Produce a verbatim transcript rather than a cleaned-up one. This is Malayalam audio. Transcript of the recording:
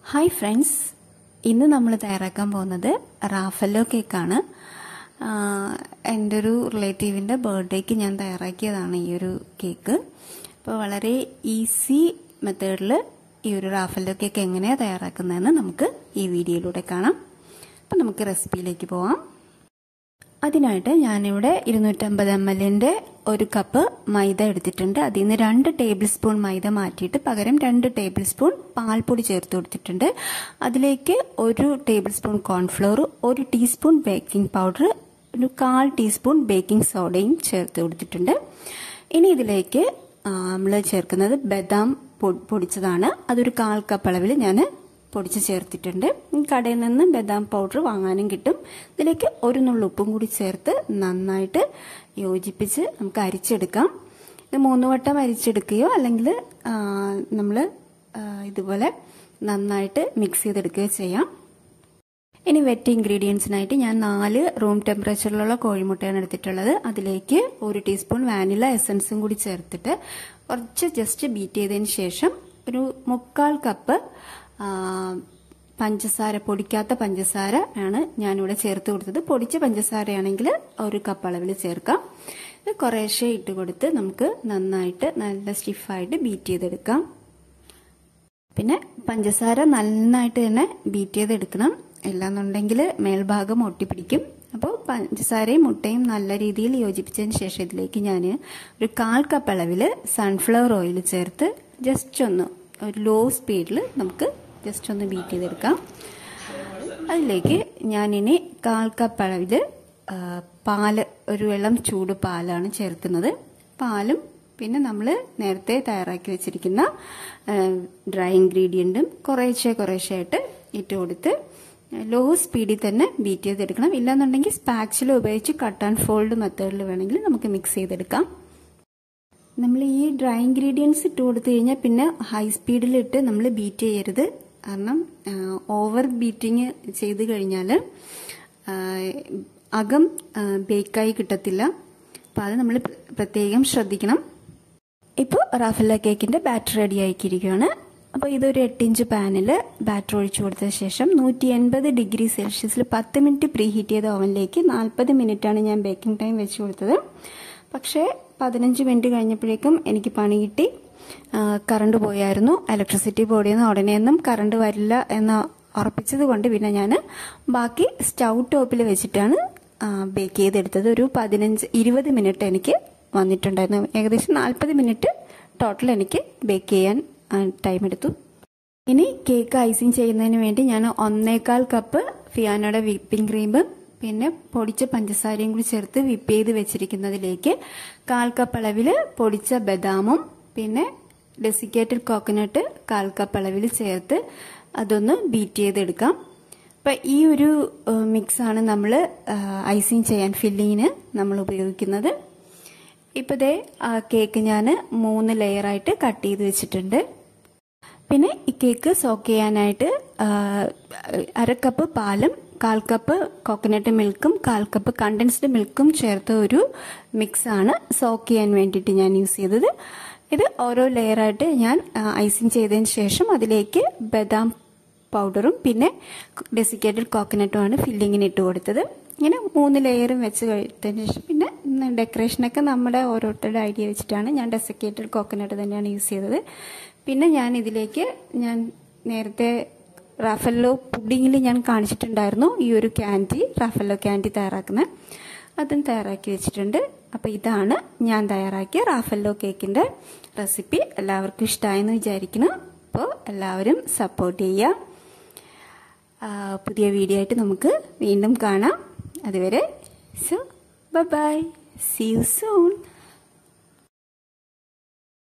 ഹായ് ഫ്രണ്ട്സ്, ഇന്ന് നമ്മൾ തയ്യാറാക്കാൻ പോകുന്നത് റാഫല്ലോ കേക്കാണ്. എൻ്റെ ഒരു റിലേറ്റീവിൻ്റെ ബർത്ത്ഡേക്ക് ഞാൻ തയ്യാറാക്കിയതാണ് ഈ ഒരു കേക്ക്. അപ്പോൾ വളരെ ഈസി മെത്തേഡിൽ ഈ ഒരു റാഫല്ലോ കേക്ക് എങ്ങനെയാണ് തയ്യാറാക്കുന്നതെന്ന് നമുക്ക് ഈ വീഡിയോയിലൂടെ കാണാം. അപ്പോൾ നമുക്ക് റെസിപ്പിയിലേക്ക് പോവാം. അതിനായിട്ട് ഞാനിവിടെ ഇരുന്നൂറ്റമ്പത് എം എല്ലിൻ്റെ ഒരു കപ്പ് മൈദ എടുത്തിട്ടുണ്ട്. അതിൽ നിന്ന് രണ്ട് ടേബിൾ സ്പൂൺ മൈദ മാറ്റിയിട്ട് പകരം രണ്ട് ടേബിൾ സ്പൂൺ പാൽപ്പൊടി ചേർത്ത് കൊടുത്തിട്ടുണ്ട്. അതിലേക്ക് ഒരു ടേബിൾ സ്പൂൺ കോൺഫ്ലോർ, ഒരു ടീസ്പൂൺ ബേക്കിംഗ് പൗഡർ, ഒരു കാൽ ടീസ്പൂൺ ബേക്കിംഗ് സോഡയും ചേർത്ത് കൊടുത്തിട്ടുണ്ട്. ഇനി ഇതിലേക്ക് നമ്മൾ ചേർക്കുന്നത് ബദാം പൊടിച്ചതാണ്. അതൊരു കാൽ കപ്പ് അളവിൽ ഞാൻ പൊടിച്ച് ചേർത്തിട്ടുണ്ട്. കടയിൽ നിന്ന് ബദാം പൗഡർ വാങ്ങാനും കിട്ടും. ഇതിലേക്ക് ഒരു നുള്ളു ഉപ്പും കൂടി ചേർത്ത് നന്നായിട്ട് യോജിപ്പിച്ച് നമുക്ക് അരിച്ചെടുക്കാം. ഇത് മൂന്ന് വട്ടം അരിച്ചെടുക്കുകയോ അല്ലെങ്കിൽ നമ്മൾ ഇതുപോലെ നന്നായിട്ട് മിക്സ് ചെയ്തെടുക്കുകയോ ചെയ്യാം. ഇനി വെറ്റ് ഇൻഗ്രീഡിയൻസിനായിട്ട് ഞാൻ നാല് റൂം ടെമ്പറേച്ചറിലുള്ള കോഴിമുട്ടയാണ് എടുത്തിട്ടുള്ളത്. അതിലേക്ക് ഒരു ടീസ്പൂൺ വാനില എസൻസും കൂടി ചേർത്തിട്ട് കുറച്ച് ജസ്റ്റ് ബീറ്റ് ചെയ്തതിന് ശേഷം ഒരു മുക്കാൽ കപ്പ് പഞ്ചസാര, പൊടിക്കാത്ത പഞ്ചസാര ആണ് ഞാനിവിടെ ചേർത്ത് കൊടുത്തത്. പൊടിച്ച പഞ്ചസാരയാണെങ്കിൽ ഒരു കപ്പ് അളവിൽ ചേർക്കാം. ഇത് കുറേശ്ശെ ഇട്ട് കൊടുത്ത് നമുക്ക് നന്നായിട്ട് നല്ല സ്റ്റിഫായിട്ട് ബീറ്റ് ചെയ്തെടുക്കാം. പിന്നെ പഞ്ചസാര നന്നായിട്ട് തന്നെ ബീറ്റ് ചെയ്തെടുക്കണം, ഇല്ലാന്നുണ്ടെങ്കിൽ മേൽഭാഗം ഒട്ടിപ്പിടിക്കും. അപ്പോൾ പഞ്ചസാരയും മുട്ടയും നല്ല രീതിയിൽ യോജിപ്പിച്ചതിന് ശേഷം ഇതിലേക്ക് ഞാൻ ഒരു കാൽ കപ്പ് അളവിൽ സൺഫ്ലവർ ഓയിൽ ചേർത്ത് ജസ്റ്റ് ഒന്ന് ഒരു ലോ സ്പീഡിൽ നമുക്ക് ജസ്റ്റ് ഒന്ന് ബീറ്റ് ചെയ്തെടുക്കാം. അതിലേക്ക് ഞാനിനി കാൽ കപ്പ് അളവിൽ പാല്, ഒരു ഇളം ചൂട് പാലാണ് ചേർക്കുന്നത്. പാലും പിന്നെ നമ്മൾ നേരത്തെ തയ്യാറാക്കി വെച്ചിരിക്കുന്ന ഡ്രൈ ഇൻഗ്രീഡിയൻറ്റും കുറേശ്ശെ കുറേശ്ശെ ആയിട്ട് ഇട്ട് കൊടുത്ത് ലോ സ്പീഡിൽ തന്നെ ബീറ്റ് ചെയ്തെടുക്കണം. ഇല്ലാന്നുണ്ടെങ്കിൽ സ്പാച്ചില ഉപയോഗിച്ച് കട്ട് ആൻഡ് ഫോൾഡ് മെത്തേഡിൽ വേണമെങ്കിൽ നമുക്ക് മിക്സ് ചെയ്തെടുക്കാം. നമ്മൾ ഈ ഡ്രൈ ഇൻഗ്രീഡിയൻസ് ഇട്ട് കൊടുത്തു കഴിഞ്ഞാൽ പിന്നെ ഹൈ സ്പീഡിലിട്ട് നമ്മൾ ബീറ്റ് ചെയ്യരുത്. കാരണം ഓവർ ബീറ്റിങ് ചെയ്ത് കഴിഞ്ഞാൽ അകം ബേക്കായി കിട്ടത്തില്ല. അപ്പോൾ അത് നമ്മൾ പ്രത്യേകം ശ്രദ്ധിക്കണം. ഇപ്പോൾ റാഫല്ലോ കേക്കിൻ്റെ ബാറ്റർ റെഡി ആക്കിയിരിക്കുകയാണ്. അപ്പോൾ ഇതൊരു എട്ട് ഇഞ്ച് പാനിൽ ബാറ്റർ ഒഴിച്ചു കൊടുത്ത ശേഷം നൂറ്റി എൺപത് ഡിഗ്രി സെൽഷ്യസിൽ പത്ത് മിനിറ്റ് പ്രീ ഹീറ്റ് ചെയ്ത ഓവനിലേക്ക് നാൽപ്പത് മിനിറ്റാണ് ഞാൻ ബേക്കിംഗ് ടൈം വെച്ച് കൊടുത്തത്. പക്ഷേ പതിനഞ്ച് മിനിറ്റ് കഴിഞ്ഞപ്പോഴേക്കും എനിക്ക് പണി കിട്ടി. കറണ്ട് പോയായിരുന്നു. ഇലക്ട്രിസിറ്റി ബോർഡിൽ നിന്ന് ഉടനെയൊന്നും കറണ്ട് വരില്ല എന്ന് ഉറപ്പിച്ചത് കൊണ്ട് പിന്നെ ഞാൻ ബാക്കി സ്റ്റൗ ടോപ്പിൽ വെച്ചിട്ടാണ് ബേക്ക് ചെയ്തെടുത്തത്. ഒരു പതിനഞ്ച് ഇരുപത് മിനിറ്റ് എനിക്ക് വന്നിട്ടുണ്ടായിരുന്നു. ഏകദേശം നാൽപ്പത് മിനിറ്റ് ടോട്ടൽ എനിക്ക് ബേക്ക് ചെയ്യാൻ ടൈം എടുത്തു. ഇനി കേക്ക് ഐസിങ് ചെയ്യുന്നതിന് വേണ്ടി ഞാൻ ഒന്നേകാൽ കപ്പ് ഫിയാനോയുടെ വിപ്പിംഗ് ക്രീമും പിന്നെ പൊടിച്ച പഞ്ചസാരയും കൂടി ചേർത്ത് വിപ്പ് ചെയ്ത് വെച്ചിരിക്കുന്നതിലേക്ക് കാൽ കപ്പ് അളവിൽ പൊടിച്ച ബദാമും പിന്നെ ഡെസിക്കേറ്റഡ് കോക്കനട്ട് കാൽ കപ്പ് അളവിൽ ചേർത്ത് അതൊന്ന് ബീറ്റ് ചെയ്തെടുക്കാം. അപ്പം ഈ ഒരു മിക്സാണ് നമ്മൾ ഐസിങ് ചെയ്യാൻ ഫില്ലിങ്ങിന് നമ്മൾ ഉപയോഗിക്കുന്നത്. ഇപ്പോൾ ദേ കേക്ക് ഞാൻ മൂന്ന് ലെയറായിട്ട് കട്ട് ചെയ്ത് വെച്ചിട്ടുണ്ട്. പിന്നെ ഈ കേക്ക് സോക്ക് ചെയ്യാനായിട്ട് അര കപ്പ് പാലും കാൽ കപ്പ് കോക്കനട്ട് മിൽക്കും കാൽ കപ്പ് കണ്ടൻസ്ഡ് മിൽക്കും ചേർത്ത ഒരു മിക്സാണ് സോക്ക് ചെയ്യാൻ വേണ്ടിയിട്ട് ഞാൻ യൂസ് ചെയ്തത്. ഇത് ഓരോ ലെയറായിട്ട് ഞാൻ ഐസിങ് ചെയ്തതിന് ശേഷം അതിലേക്ക് ബദാം പൗഡറും പിന്നെ ഡെസിക്കേറ്റഡ് കോക്കനട്ടുമാണ് ഫില്ലിങ്ങിന് ഇട്ട് കൊടുത്തത്. ഇങ്ങനെ മൂന്ന് ലെയറും വെച്ച് കഴിച്ചതിന് ശേഷം പിന്നെ ഡെക്കറേഷനൊക്കെ നമ്മുടെ ഓരോരുത്തരുടെ ഐഡിയ വെച്ചിട്ടാണ്. ഞാൻ ഡെസിക്കേറ്റഡ് കോക്കനട്ട് തന്നെയാണ് യൂസ് ചെയ്തത്. പിന്നെ ഞാൻ ഇതിലേക്ക് ഞാൻ നേരത്തെ റാഫല്ലോ പുഡിങ്ങിൽ ഞാൻ കാണിച്ചിട്ടുണ്ടായിരുന്നു ഈ ഒരു ക്യാൻഡി, റാഫല്ലോ ക്യാൻഡി തയ്യാറാക്കുന്നത്. അതും തയ്യാറാക്കി വെച്ചിട്ടുണ്ട്. അപ്പോൾ ഇതാണ് ഞാൻ തയ്യാറാക്കിയ റാഫല്ലോ കേക്കിൻ്റെ റെസിപ്പി. എല്ലാവർക്കും ഇഷ്ടമായെന്ന് വിചാരിക്കുന്നു. അപ്പോൾ എല്ലാവരും സപ്പോർട്ട് ചെയ്യുക. പുതിയ വീഡിയോ ആയിട്ട് നമുക്ക് വീണ്ടും കാണാം. അതുവരെ so bye bye, see you soon.